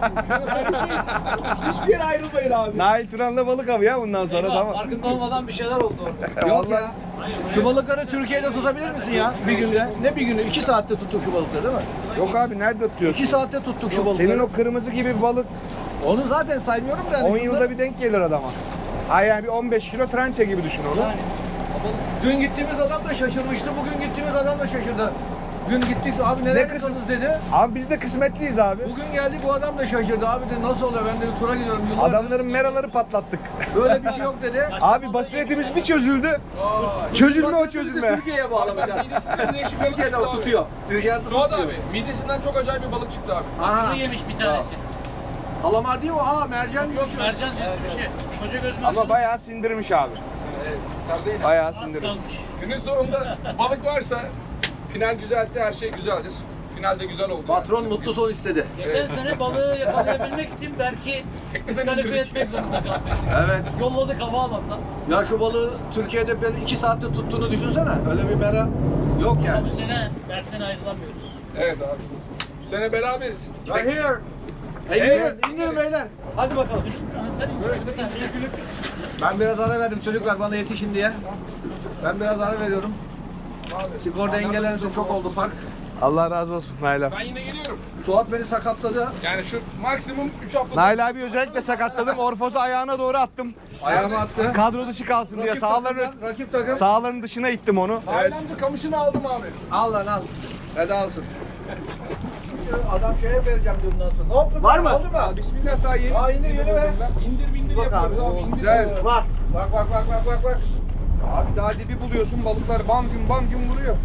S5: Hiçbir yere ayrılmayın abi.
S1: Nail Turan'la balık avı ya bundan sonra tamam.
S4: Farkında olmadan bir şeyler oldu orada.
S3: Yok ya. Şu balıkları Türkiye'de tutabilir misin ya bir günde? Ne bir günü? 2 saatte tuttuk şu balıkları değil mi?
S1: Yok abi nerede tutuyorsun?
S3: 2 saatte tuttuk şu balıkları.
S1: Senin o kırmızı gibi bir balık
S3: Onu zaten saymıyorum da.
S1: 10 yılda bir denk gelir adama. Ay yani bir 15 kilo trançe gibi düşün onu.
S3: Dün gittiğimiz adam da şaşırmıştı. Bugün gittiğimiz adam da şaşırdı. Dün gittik abi neler yakaladık dedi.
S1: Abi biz de kısmetliyiz abi.
S3: Bugün geldik o adam da şaşırdı. Abi dedi nasıl oluyor ben dedi tura gidiyorum yıllardır.
S1: Adamların meraları patlattık.
S3: Böyle bir şey yok dedi.
S1: Abi basiretimiz bir çözüldü. Çözülme o çözülme.
S3: Türkiye'ye bağlamışlar.
S6: Midesinden değişik balık
S3: Türkiye'de
S6: çıktı
S3: o
S6: abi.
S3: tutuyor. Dışarıda
S6: Suat
S3: tutuyor.
S6: abi midesinden çok acayip bir balık çıktı abi.
S3: Aha.
S4: Bunu yemiş bir tanesi.
S3: Kalamar değil mi? Aa mercan
S4: Yok
S3: yiyor.
S4: mercan cinsi bir şey. Koca göz mercan.
S1: Ama bayağı sindirmiş abi.
S6: Kar değil.
S1: Bayağı
S4: Az
S1: sindirmiş.
S4: kalmış.
S6: Günün sonunda balık varsa final güzelse her şey güzeldir. Finalde güzel oldu.
S3: Patron mutlu son istedi.
S4: Geçen sene balığı yakalayabilmek için belki diskalifiye etmek zorunda kalmıştık.
S3: Evet.
S4: Yolladık havaalanından.
S3: Ya şu balığı Türkiye'de ben 2 saatte tuttuğunu düşünsene. Öyle bir mera yok yani.
S4: Bu sene Berk'ten ayrılamıyoruz.
S6: Evet abi. Bu sene beraberiz.
S3: Right here. İndirin beyler. Hadi bakalım.
S4: Sen indirsin bir tane.
S3: Ben biraz ara verdim çocuklar bana yetişin diye. Ben biraz ara veriyorum. Skor dengelensin çok oldu fark.
S1: Allah razı olsun Nail abi.
S6: Ben yine geliyorum.
S3: Suat beni sakatladı.
S6: Yani şu maksimum 3 hafta.
S1: Nail abi özellikle sakatladım. Orfozu ayağına doğru attım.
S3: Ayağımı attı.
S1: Kadro dışı kalsın diye
S3: Rakip takım.
S1: sağların dışına ittim onu.
S6: Ailemce kamışını aldım abi.
S3: Al lan al. Veda olsun. Adam şeye vereceğim diyor bundan sonra. Hop,
S5: Var mı?
S3: Oldu mu?
S1: Bismillah daha yeni.
S3: Aa indir yeni ver.
S6: İndir bindir yapıyoruz abi. İndir.
S1: Güzel.
S5: Var.
S3: Bak.
S1: Abi daha dibi buluyorsun balıklar bam gün vuruyor.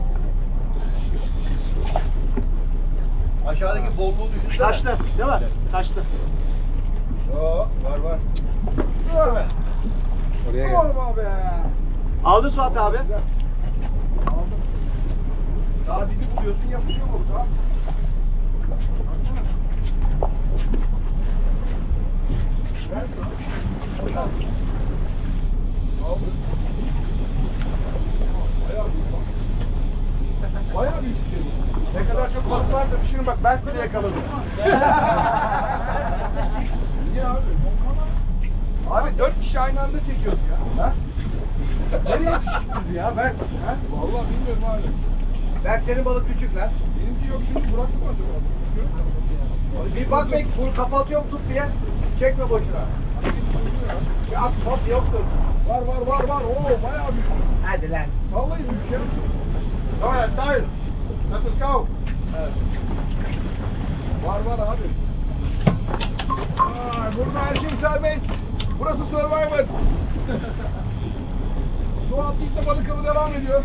S3: Aşağıdaki bolluğu düşünsene.
S5: Kaçtı değil mi? Kaçtı.
S3: Oo, var.
S1: Oraya gel.
S6: abi.
S5: Aldı Suat abi.
S1: Daha dibi buluyorsun yapışıyor balık ha.
S6: Bayağı büyük bir şey.
S5: Ne kadar çok balık varsa düşünün bak ben bile yakaladım.
S6: Niye abi?
S5: Abi 4 kişi aynı anda çekiyoruz ya. Ha? Nereye çıktınız ya ben? Ha?
S6: Vallahi bilmiyorum abi.
S3: Berk senin balık küçük lan.
S6: Benimki yok çünkü bıraktım acaba.
S3: Bir bak bek, bunu kapatıyor tut diye. Çekme boşuna. Bir at hop yoktur.
S6: Var. Oo bayağı büyük.
S3: Hadi lan.
S6: Vallahi büyük ya.
S5: Tamam tamam. Let us go.
S6: Var abi. Burada her şey serbest. Burası Survivor. Su atlayıp da balık avı devam ediyor.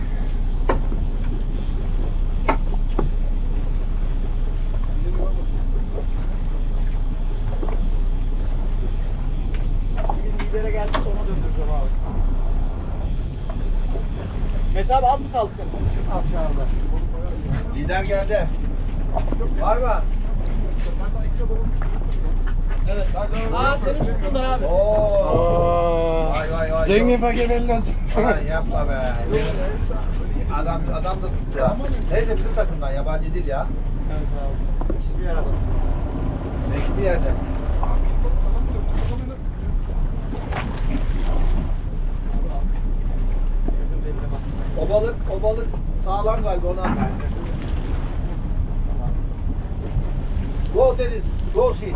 S5: Lidere geldi sonra döndüreceğim abi. Mete abi az mı kaldı senin? Az kaldı.
S3: Lider geldi. Var mı?
S5: Evet. Aa senin tuttun abi.
S3: Oo. Vay.
S5: Zengin fakir belli olsun.
S3: Lan yapma be. Adam da tuttu ya. Neyse bizim takımdan yabancı değil ya.
S5: Evet abi. İkisi bir arada.
S3: Bekli yerde. O balık sağlam galiba ona. Go Deniz, go Sil.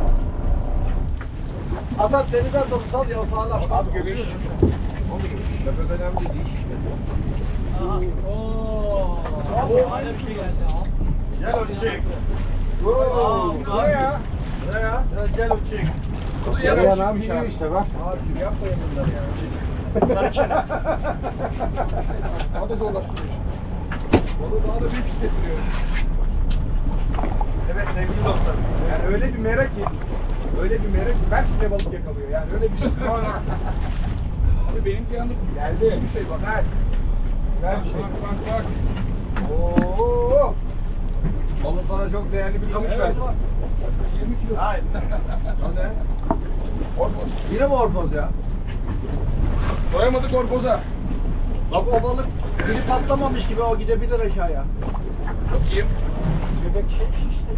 S3: At denize at onu sal ya o sağlam.
S5: Abi göbeği şişmiş.
S3: Göbek önemli değil işte.
S5: Aha. Ooo. Aynı bir şey geldi abi.
S3: Gel o çek.
S5: Aa,
S3: Ne ya? Ne ya? Gel o çek.
S5: Ya ne yapıyor işte bak.
S3: Abi yapmayın bunları ya.
S5: Sarı çene.
S6: Daha da zorlaştırıyor. Balığı daha da büyük hissettiriyor.
S5: Evet sevgili dostlarım. Yani öyle bir merak ki. Öyle bir merak ki ben bile balık yakalıyor. Yani öyle bir şey.
S6: Abi benimki yalnız
S5: Geldi.
S6: bir şey bak.
S5: Ver. Ver bir şey.
S6: Bak.
S5: Oo.
S3: Balıklara çok değerli bir kamış verdim.
S6: 20 kilo.
S5: Hayır.
S3: O ne? Yine mi orpoz ya?
S6: Doyamadık orpoza.
S3: Bak o balık biri patlamamış gibi o gidebilir aşağıya.
S6: Bakayım.
S3: Göbek şişti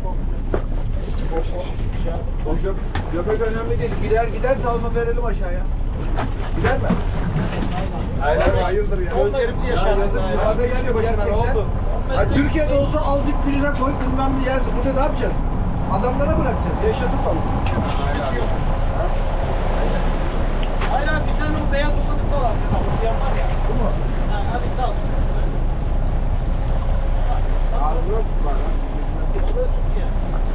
S3: o göbek önemli değil. Giderse alma verelim aşağıya. Gider mi?
S5: Hayır hayırdır ya.
S3: Gözlerimizi yaşardık. Yukarıda yer yok gerçekten.
S5: Oldu.
S3: Ha, Türkiye'de olsa al dip prize koy bilmem ne yersin. Burada ne yapacağız? Adamlara bırakacağız. Yaşasın balık.
S4: Hayır abi bir tane o beyaz olanı sal abi. Diyen var ya.
S3: Bu mu?
S4: Ha, hadi sal.
S5: Ağzı yok mu bana?
S4: Balığı tut ya.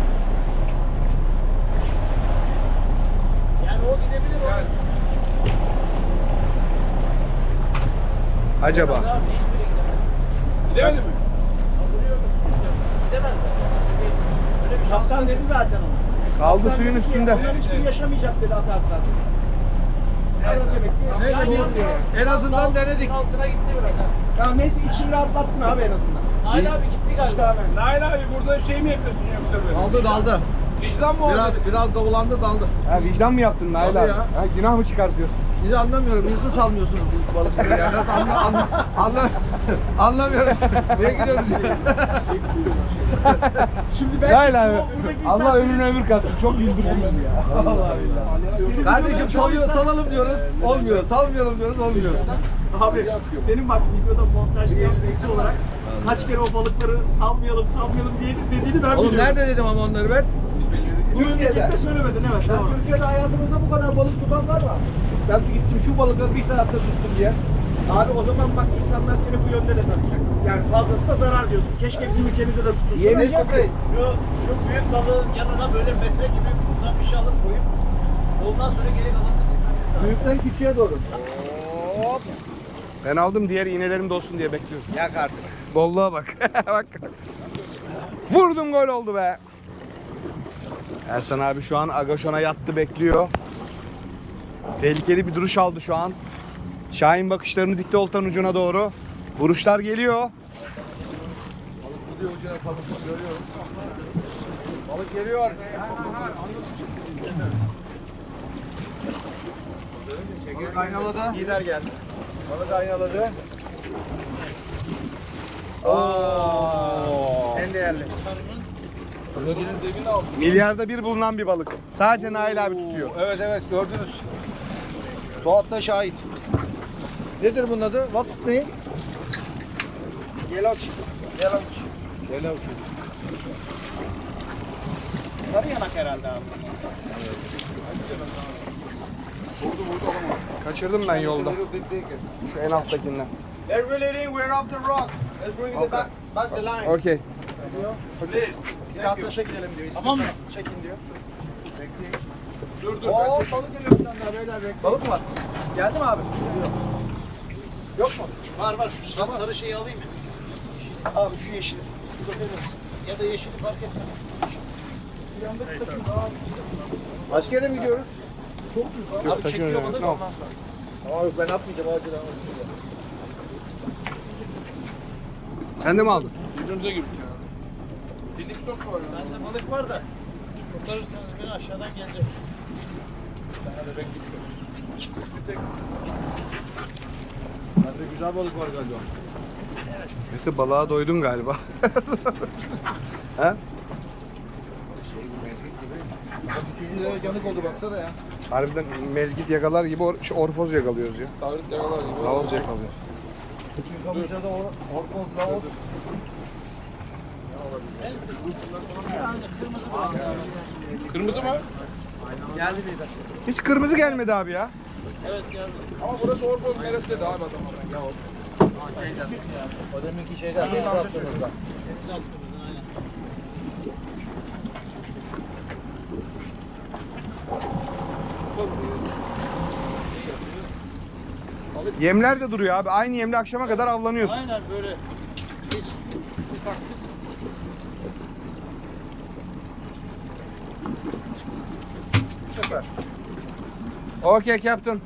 S4: Yani o gidebilir o.
S6: Gel.
S1: Acaba?
S4: Abi hiçbiri gidemez.
S6: Gidemedi mi?
S4: Gidemez de. Öyle bir şans
S5: Kaptan
S4: yok.
S5: dedi zaten ona.
S1: Kaldı
S5: Kaptan
S1: suyun
S5: dedi ki,
S1: üstünde.
S5: Onlar hiçbiri yaşamayacak dedi atarsan. Evet. Demek ki.
S3: Ne
S4: Yani
S3: demek? En azından denedik.
S4: Altına gitti biraz ha.
S5: Ya neyse içini rahatlattın abi en azından.
S4: Hayır abi gitti
S5: İşte
S4: galiba.
S5: abi.
S6: Nail abi burada şey mi yapıyorsun yoksa böyle?
S3: Daldı.
S6: Vicdan mı oldu?
S3: Biraz dolandı daldı.
S1: Ha, vicdan mı yaptın Nail
S3: Tabii
S1: abi?
S3: ya.
S1: Ha, günah mı çıkartıyorsun?
S3: Sizi anlamıyorum. Nasıl salmıyorsunuz bu balıkları ya? Nasıl anlamıyorum. Niye gidiyorsunuz?
S5: Şimdi belki
S1: Nail abi.
S5: buradaki insan
S1: Allah
S5: senin-
S1: ömrünü ömür katsın. Çok güldürdün bizi ya.
S5: Senin
S3: Kardeşim
S5: videoda-
S3: salalım diyoruz. Olmuyor. Salmayalım diyoruz. Olmuyor.
S5: Abi senin bak videoda montajlayan birisi olarak kaç kere o balıkları salmayalım diye dediğini ben
S3: Oğlum
S5: biliyorum.
S3: nerede dedim ama onları ben?
S5: Bu memlekette söylemedin evet.
S3: Sen
S5: Doğru.
S3: Türkiye'de hayatımızda bu kadar balık tutan var mı? Ben gittim şu balıkları bir saatte tuttum diye.
S5: Abi o zaman bak insanlar seni bu yönde de tanıyacak. Yani fazlası da zarar diyorsun. Keşke bizim ülkemizde de tutulsa. da
S3: Yemiş
S5: yok.
S3: misin?
S4: Şu büyük balığın yanına böyle metre gibi buradan bir şey alıp koyup ondan sonra geri kalanını izlemek.
S3: Büyükten küçüğe doğru. Hop.
S1: Ben aldım, diğer iğnelerim de olsun diye bekliyorum.
S3: Yak artık.
S1: Bolluğa bak. Bak. Vurdum, gol oldu be. Ersan abi şu an agaşona yattı, bekliyor. Tehlikeli bir duruş aldı şu an. Şahin bakışlarını dikti oltanın ucuna doğru. Vuruşlar geliyor.
S3: Balık gidiyor ucuna balık görüyorum. Balık geliyor. Balık aynaladı.
S5: Lider geldi.
S3: Balık aynaladı.
S5: En değerli.
S6: Ödülün devini aldım.
S5: Milyarda bir bulunan bir balık. Sadece Nail abi tutuyor.
S3: Evet evet gördünüz. Suat da şahit. Nedir bunun adı? What's name?
S5: Yellow.
S3: Yellow.
S5: Sarı yanak herhalde abi. Kaçırdım ben yolda. Şu en alttakinden.
S3: They're relating, we're off the rock. Let's bring it back the line.
S5: Okey. Bir hafta gidelim diyor. Tamam mı? Çekin diyor.
S6: Dur dur.
S3: Oo balık geliyor bir tane daha beyler bekleyin.
S5: Balık mı var? Geldi mi abi? Yok mu?
S4: Var var şu sarı şeyi alayım mı?
S5: Abi şu yeşil.
S4: Ya da yeşili fark etmez.
S3: Başka yere mi gidiyoruz?
S5: Yok taşıyoruz. Tamam.
S3: Ama yok ben atmayacağım acıdan.
S5: Sen de mi aldın?
S6: Birbirimize girdik ya. Dilik sos var ya.
S4: Bende balık var da. Kurtarırsanız beni aşağıdan gelecek.
S3: Bende güzel balık var galiba.
S5: Mete balığa doydun galiba. He?
S3: Üçüncü de yanık oldu baksana ya.
S5: Harbiden mezgit yakalar gibi şu orfoz yakalıyoruz ya.
S6: Stavrit yakalar gibi.
S5: Laoz yakalıyor.
S3: Kamışa da orkoz, laos.
S6: Kırmızı mı?
S5: Geldi birden. Hiç kırmızı gelmedi abi ya.
S4: Evet geldi.
S6: Ama burası Orpoz neresi dedi abi adam. Ya
S3: O deminki şeyden sonra attığımızda.
S5: Yemler de duruyor abi. Aynı yemle akşama kadar avlanıyoruz.
S4: Aynen böyle. Hiç bir taktik.
S5: Süper. Okay Captain.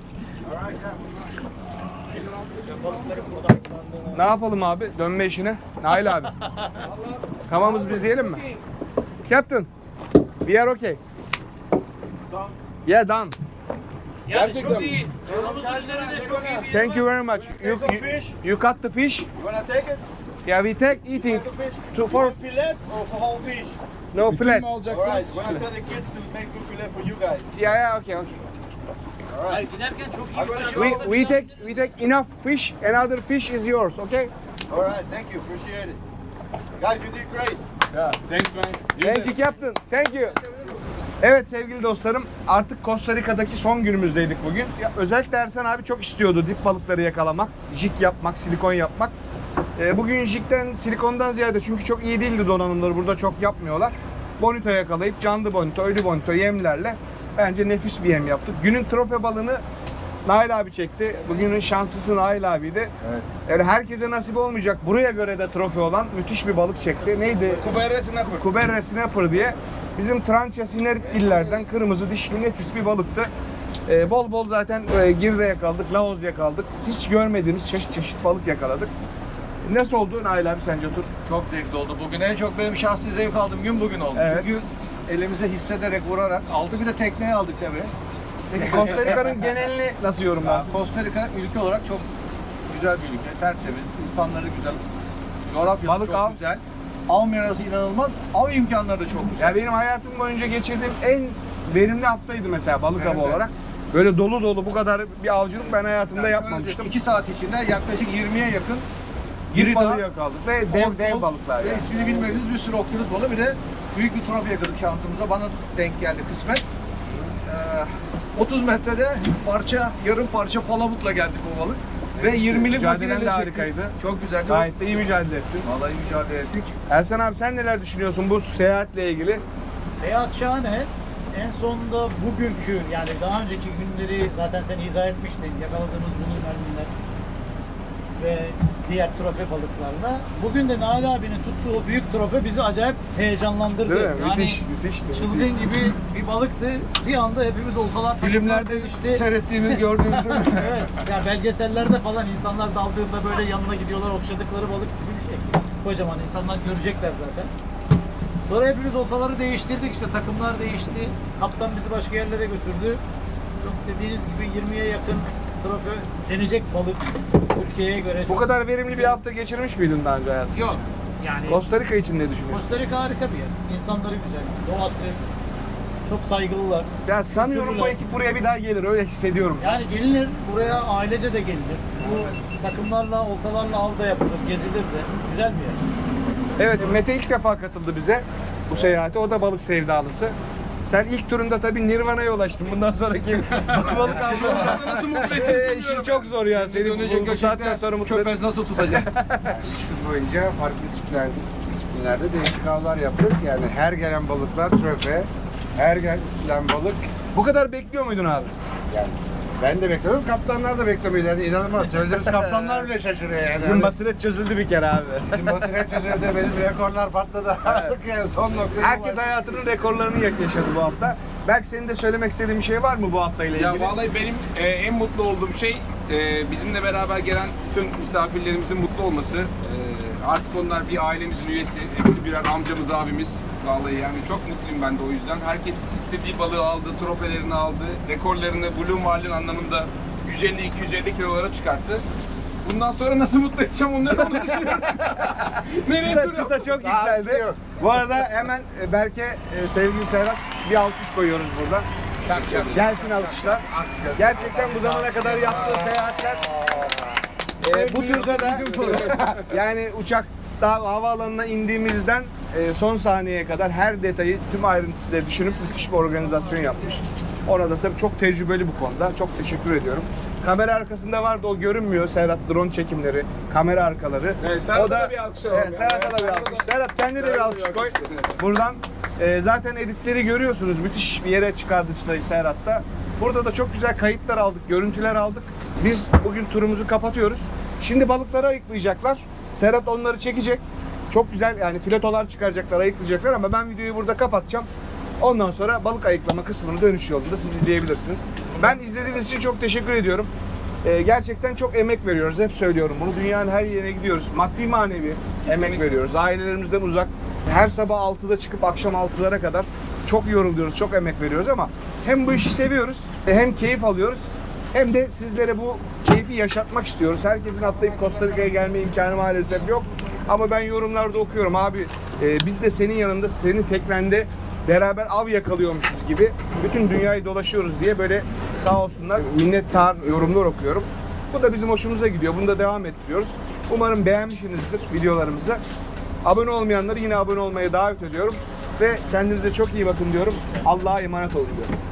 S5: Ne yapalım abi? Dönme işine. Nail abi. Tamamız biz diyelim mi? Captain. We are okay. Yeah, done.
S4: Yani çok iyi. Yolumuzun üzerinde çok iyi bir
S5: Thank you very much. You cut the fish? You wanna take it? Yeah, we take eating. For Fillet or for whole fish? no
S6: Bütün
S5: fillet.
S6: mü alacaksınız?
S5: When I tell the kids to make good fillet for you guys. Yeah, okay.
S4: Hayır, giderken çok iyi bir
S5: We take enough fish. Another fish is yours, okay? All right, thank you. Appreciate it. Guys, you did great.
S6: Ya, thanks man.
S5: Thank you Captain. Thank you. Evet sevgili dostlarım, artık Costa Rica'daki son günümüzdeydik bugün. Ya, özellikle Ersan abi çok istiyordu dip balıkları yakalamak, jig yapmak, silikon yapmak. Bugün jigden, silikondan ziyade çünkü çok iyi değildi donanımları, burada çok yapmıyorlar. Bonito yakalayıp canlı bonito, ölü bonito yemlerle bence nefis bir yem yaptık. Günün trofe balığını Nail abi çekti. Bugünün şanslısı Nail abiydi. Evet. Yani herkese nasip olmayacak. Buraya göre de trofe olan müthiş bir balık çekti. Neydi?
S6: Kuberre snapper.
S5: Kuberre snapper diye. Bizim Trancha sinerit dillerden kırmızı dişli nefis bir balıktı. Bol bol zaten girde yakaladık, laoz yakaladık. Hiç görmediğimiz çeşit çeşit balık yakaladık. Nasıl oldu Nail abi sence Tur?
S3: Çok zevkli oldu. Bugün en çok benim şahsi zevk aldığım gün bugün oldu.
S5: Evet.
S3: Çünkü elimize hissederek vurarak aldı, bir de tekneye aldık tabii.
S5: Peki Costa Rica'nın genelini nasıl yorumlarsın?
S3: Costa Rica ülke olarak çok güzel bir ülke, tertemiz, insanları güzel, coğrafyası
S5: Balık
S3: çok
S5: av.
S3: güzel. Av mirası inanılmaz, av imkanları da çok güzel.
S5: Ya benim hayatım boyunca geçirdiğim en verimli haftaydı mesela balık avı olarak. Böyle dolu dolu bu kadar bir avcılık ben hayatımda yapmamıştım.
S3: 2 saat içinde yaklaşık 20'ye yakın
S5: Bir balığı
S3: daha,
S5: yakaladık ve dev balıklar
S3: ve
S5: yani.
S3: ismini bilmediğiniz bir sürü okyanus balığı, bir de büyük bir trofe yakaladık şansımıza. Bana denk geldi kısmet. 30 metrede yarım parça palamutla geldik o balık. Ve 20'lik
S5: Mücadelen
S3: makineyle
S5: de
S3: çektik.
S5: harikaydı.
S3: Çok güzeldi.
S5: Gayet de iyi mücadele ettin.
S3: Vallahi mücadele ettik.
S5: Ersan abi sen neler düşünüyorsun bu seyahatle ilgili?
S4: Seyahat şahane. En sonunda bugünkü, yani daha önceki günleri zaten sen izah etmiştin. Yakaladığımız bulur mermiler ve diğer trofe balıklarla. Bugün de Nail abinin tuttuğu o büyük trofe bizi acayip heyecanlandırdı.
S5: Değil mi?
S4: Yani
S5: Müthişti.
S4: çılgın gibi bir balıktı. Bir anda hepimiz oltalar
S3: Filmlerde
S4: işte.
S3: seyrettiğimiz, gördüğümüz
S4: Evet. Yani belgesellerde falan insanlar daldığında böyle yanına gidiyorlar, okşadıkları balık gibi bir şey. Kocaman insanlar görecekler zaten. Sonra hepimiz oltaları değiştirdik, işte takımlar değişti. Kaptan bizi başka yerlere götürdü. Çok dediğiniz gibi 20'ye yakın trofe denecek balık Türkiye'ye göre.
S5: Bu
S4: çok
S5: kadar verimli bir hafta geçirmiş miydin daha önce hayatında?
S4: Yok. Yani
S5: Costa Rica için ne düşünüyorsun?
S4: Costa Rica harika bir yer. İnsanları güzel, doğası çok saygılılar.
S5: Ya sanıyorum bu
S4: Kültürler.
S5: ekip buraya bir daha gelir, öyle hissediyorum.
S4: Yani gelinir, buraya ailece de gelinir. Bu takımlarla, oltalarla av da yapılır, gezilir de. Güzel bir yer.
S5: Evet, Mete ilk defa katıldı bize bu seyahate. O da balık sevdalısı. Sen ilk turunda tabii Nirvana'ya ulaştın. Bundan sonraki balık avları
S6: Nasıl mutlu edeceğiz?
S5: işin çok zor ya. Seni bu saatten sonra mutlu et.
S3: Köpez nasıl tutacak?
S7: 3 gün boyunca farklı disiplinlerde değişik avlar yaptık. Yani her gelen balıklar tröfe, her gelen balık
S5: Bu kadar bekliyor muydun abi?
S7: yani ben de bekliyorum, kaptanlar da beklemiyor. Yani inanılmaz. Söylediğimiz kaptanlar bile şaşırıyor yani.
S5: Bizim basiret çözüldü bir kere abi.
S7: Bizim basiret çözüldü, benim rekorlar patladı. Artık yani son noktaya
S5: Herkes
S7: ulaştık.
S5: hayatının rekorlarını yaşadı bu hafta. Belki senin de söylemek istediğin bir şey var mı bu hafta ile ilgili?
S6: Ya vallahi benim en mutlu olduğum şey bizimle beraber gelen bütün misafirlerimizin mutlu olması. Artık onlar bir ailemizin üyesi. Hepsi birer amcamız, abimiz. Vallahi yani çok mutluyum ben de o yüzden. Herkes istediği balığı aldı, trofelerini aldı. Rekorlarını Blue Marlin anlamında 150-250 kilolara çıkarttı. Bundan sonra nasıl mutlu edeceğim onları onu düşünüyorum. Nereye tur
S5: Çıta çok
S7: Daha
S5: yükseldi.
S7: yok.
S5: Bu arada hemen Berke, sevgili Serhat bir alkış koyuyoruz burada. Gelsin alkışlar. Gerçekten bu zamana kadar yaptığı seyahatler bu turda da yani uçakta havaalanına indiğimizden son saniyeye kadar her detayı, tüm ayrıntısıyla düşünüp müthiş bir organizasyon yapmış. Ona da tabii çok tecrübeli bu konuda. Çok teşekkür ediyorum. Kamera arkasında vardı, o görünmüyor. Serhat drone çekimleri, kamera arkaları.
S6: Evet, Serhat'a da bir alkış alalım ya.
S5: Serhat'a da bir alkış. Serhat kendine de bir alkış koy. Buradan zaten editleri görüyorsunuz. Müthiş bir yere çıkardı çıtayı Serhat'ta. Burada da çok güzel kayıtlar aldık, görüntüler aldık. Biz bugün turumuzu kapatıyoruz. Şimdi balıkları ayıklayacaklar. Serhat onları çekecek. Çok güzel yani filotolar çıkaracaklar, ayıklayacaklar ama ben videoyu burada kapatacağım. Ondan sonra balık ayıklama kısmını dönüş yolunda siz izleyebilirsiniz. Ben izlediğiniz için çok teşekkür ediyorum. Gerçekten çok emek veriyoruz. Hep söylüyorum bunu. Dünyanın her yerine gidiyoruz. Maddi manevi emek veriyoruz. Ailelerimizden uzak. Her sabah 6'da çıkıp akşam 6'lara kadar çok yoruluyoruz, çok emek veriyoruz ama hem bu işi seviyoruz, hem keyif alıyoruz, hem de sizlere bu keyfi yaşatmak istiyoruz. Herkesin atlayıp Costa Rica'ya gelme imkanı maalesef yok. Ama ben yorumlarda okuyorum abi biz de senin yanında, senin teknende beraber av yakalıyormuşuz gibi bütün dünyayı dolaşıyoruz diye böyle sağ olsunlar minnettar yorumlar okuyorum. Bu da bizim hoşumuza gidiyor. Bunu da devam ettiriyoruz. Umarım beğenmişsinizdir videolarımızı. Abone olmayanları yine abone olmaya davet ediyorum. Ve kendinize çok iyi bakın diyorum. Allah'a emanet olun diyorum.